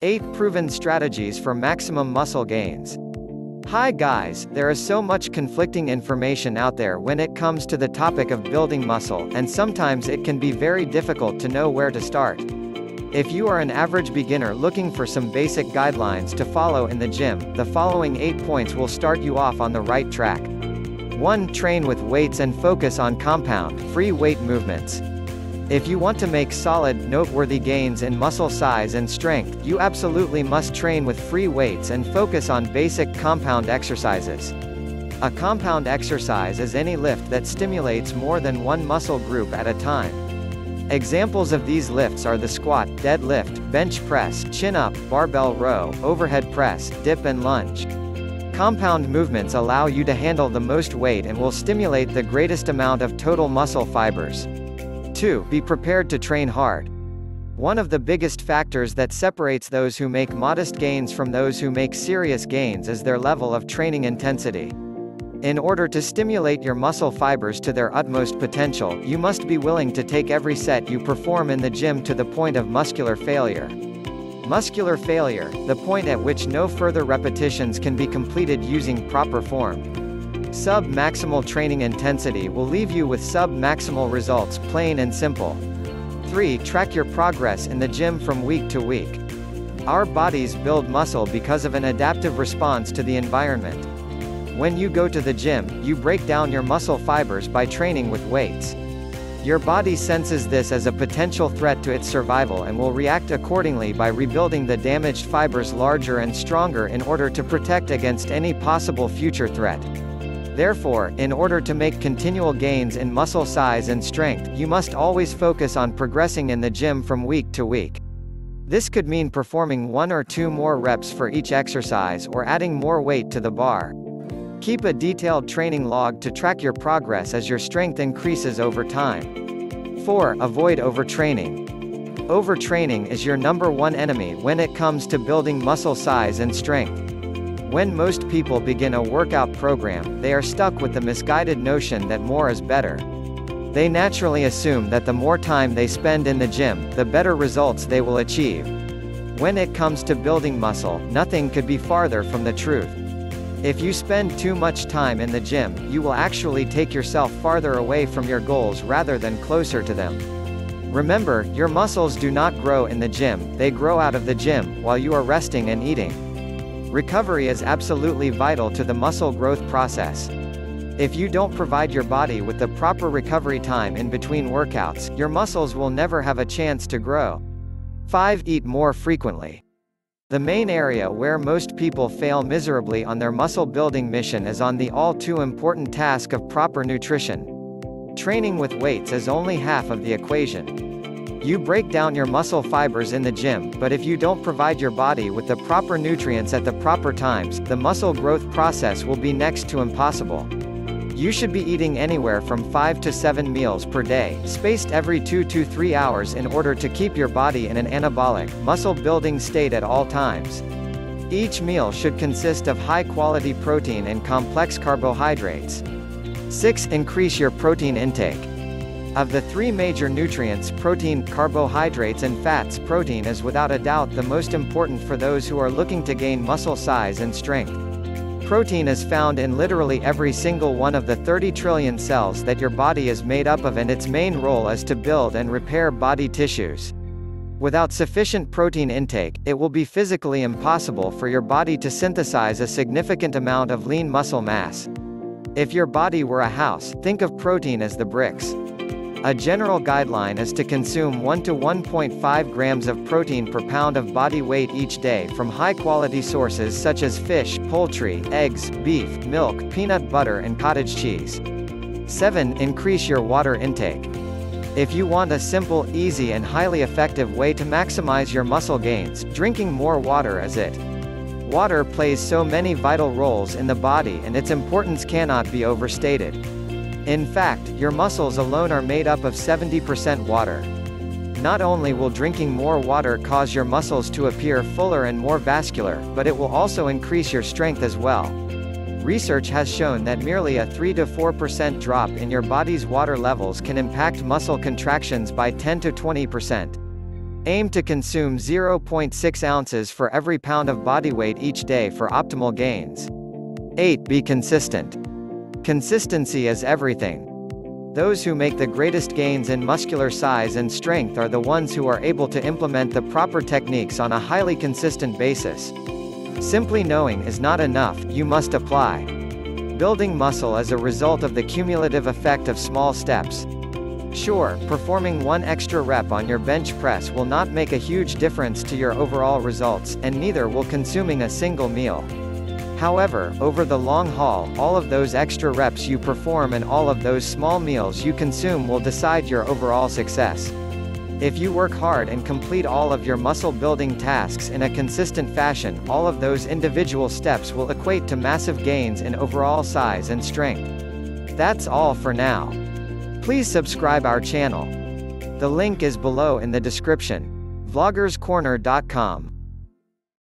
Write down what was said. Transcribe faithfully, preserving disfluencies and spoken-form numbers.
eight Proven strategies for maximum muscle gains. Hi guys, there is so much conflicting information out there when it comes to the topic of building muscle, and sometimes it can be very difficult to know where to start. If you are an average beginner looking for some basic guidelines to follow in the gym, the following eight points will start you off on the right track. one Train with weights and focus on compound, free weight movements. If you want to make solid, noteworthy gains in muscle size and strength, you absolutely must train with free weights and focus on basic compound exercises. A compound exercise is any lift that stimulates more than one muscle group at a time. Examples of these lifts are the squat, deadlift, bench press, chin-up, barbell row, overhead press, dip and lunge. Compound movements allow you to handle the most weight and will stimulate the greatest amount of total muscle fibers. two Be prepared to train hard. One of the biggest factors that separates those who make modest gains from those who make serious gains is their level of training intensity. In order to stimulate your muscle fibers to their utmost potential, you must be willing to take every set you perform in the gym to the point of muscular failure. Muscular failure, the point at which no further repetitions can be completed using proper form. Sub-maximal training intensity will leave you with sub-maximal results, plain and simple. three Track your progress in the gym from week to week. Our bodies build muscle because of an adaptive response to the environment. When you go to the gym, you break down your muscle fibers by training with weights. Your body senses this as a potential threat to its survival and will react accordingly by rebuilding the damaged fibers larger and stronger in order to protect against any possible future threat. Therefore, in order to make continual gains in muscle size and strength, you must always focus on progressing in the gym from week to week. This could mean performing one or two more reps for each exercise or adding more weight to the bar. Keep a detailed training log to track your progress as your strength increases over time. four Avoid overtraining. Overtraining is your number one enemy when it comes to building muscle size and strength. When most people begin a workout program, they are stuck with the misguided notion that more is better. They naturally assume that the more time they spend in the gym, the better results they will achieve. When it comes to building muscle, nothing could be farther from the truth. If you spend too much time in the gym, you will actually take yourself farther away from your goals rather than closer to them. Remember, your muscles do not grow in the gym, they grow out of the gym, while you are resting and eating. Recovery is absolutely vital to the muscle growth process. If you don't provide your body with the proper recovery time in between workouts, your muscles will never have a chance to grow. five Eat more frequently. The main area where most people fail miserably on their muscle building mission is on the all too important task of proper nutrition. Training with weights is only half of the equation. You break down your muscle fibers in the gym, but if you don't provide your body with the proper nutrients at the proper times, the muscle growth process will be next to impossible. You should be eating anywhere from five to seven meals per day, spaced every two to three hours in order to keep your body in an anabolic, muscle-building state at all times. Each meal should consist of high-quality protein and complex carbohydrates. six Increase your protein intake. Of the three major nutrients, protein, carbohydrates and fats, protein is without a doubt the most important for those who are looking to gain muscle size and strength. Protein is found in literally every single one of the thirty trillion cells that your body is made up of, and its main role is to build and repair body tissues. Without sufficient protein intake, it will be physically impossible for your body to synthesize a significant amount of lean muscle mass. If your body were a house, think of protein as the bricks. A general guideline is to consume one to one point five grams of protein per pound of body weight each day from high-quality sources such as fish, poultry, eggs, beef, milk, peanut butter and cottage cheese. seven Increase your water intake. If you want a simple, easy and highly effective way to maximize your muscle gains, drinking more water is it. Water plays so many vital roles in the body and its importance cannot be overstated. In fact, your muscles alone are made up of seventy percent water. Not only will drinking more water cause your muscles to appear fuller and more vascular, but it will also increase your strength as well. Research has shown that merely a three to four percent drop in your body's water levels can impact muscle contractions by ten to twenty percent. Aim to consume zero point six ounces for every pound of body weight each day for optimal gains. eight Be consistent. Consistency is everything. Those who make the greatest gains in muscular size and strength are the ones who are able to implement the proper techniques on a highly consistent basis. Simply knowing is not enough, you must apply. Building muscle is a result of the cumulative effect of small steps. Sure, performing one extra rep on your bench press will not make a huge difference to your overall results, and neither will consuming a single meal. However, over the long haul, all of those extra reps you perform and all of those small meals you consume will decide your overall success. If you work hard and complete all of your muscle building tasks in a consistent fashion, all of those individual steps will equate to massive gains in overall size and strength. That's all for now. Please subscribe our channel. The link is below in the description. vloggers corner dot com